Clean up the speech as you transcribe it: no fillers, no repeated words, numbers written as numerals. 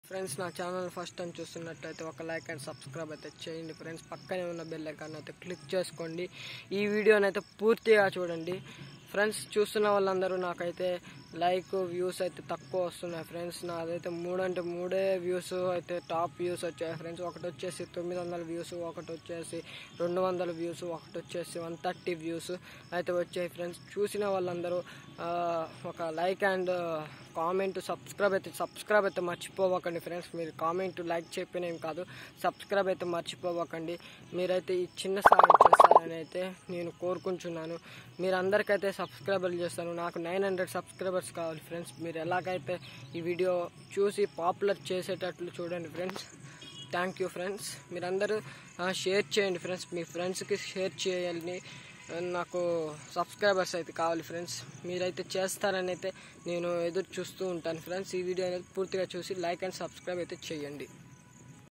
Friends నా channel first time చూస్తున్నట్లయితే ఒక లైక్ అండ్ సబ్స్క్రైబ్ అయితే చేయండి ఫ్రెండ్స్. పక్కనే ఉన్న బెల్ ఐకాన్ అయితే క్లిక్ చేసుకోండి. ఈ వీడియోని అయితే పూర్తిగా చూడండి ఫ్రెండ్స్. చూస్తున్న వాళ్ళందరూ నాకైతే లైక్ వ్యూస్ అయితే తక్కువ వస్తున్నాయి ఫ్రెండ్స్. నాదైతే 3 అంటే 3 వ్యూస్ అయితే టాప్ వ్యూస్ వచ్చాయి ఫ్రెండ్స్. ఒకటి వచ్చేసి 900 వ్యూస్, ఒకటి వచ్చేసి 200 వ్యూస్, ఒకటి వచ్చేసి 130 వ్యూస్ అయితే వచ్చాయి ఫ్రెండ్స్. చూసిన వాళ్ళందరూ ఒక లైక్ అండ్ కామెంట్ సబ్స్క్రైబ్ అయితే మర్చిపోవకండి ఫ్రెండ్స్. మీరు కామెంట్ లైక్ చెప్పినేం కాదు, సబ్స్క్రైబ్ అయితే మర్చిపోవకండి. మీరైతే ఈ చిన్న సాయం చేస్తారని అయితే నేను కోరుకుంటున్నాను. మీరందరికైతే సబ్స్క్రైబర్లు చేస్తాను. నాకు 900 సబ్స్క్రైబర్స్ కావాలి ఫ్రెండ్స్. మీరు ఎలాగైతే ఈ వీడియో చూసి పాపులర్ చేసేటట్లు చూడండి ఫ్రెండ్స్. Thank you friends. మీరందరూ షేర్ చేయండి ఫ్రెండ్స్. మీ ఫ్రెండ్స్కి షేర్ చేయాలని నాకు సబ్స్క్రైబర్స్ అయితే కావాలి ఫ్రెండ్స్. మీరైతే చేస్తారని అయితే నేను ఎదురు చూస్తూ ఉంటాను ఫ్రెండ్స్. ఈ వీడియో అనేది పూర్తిగా చూసి లైక్ అండ్ సబ్స్క్రైబ్ అయితే చేయండి.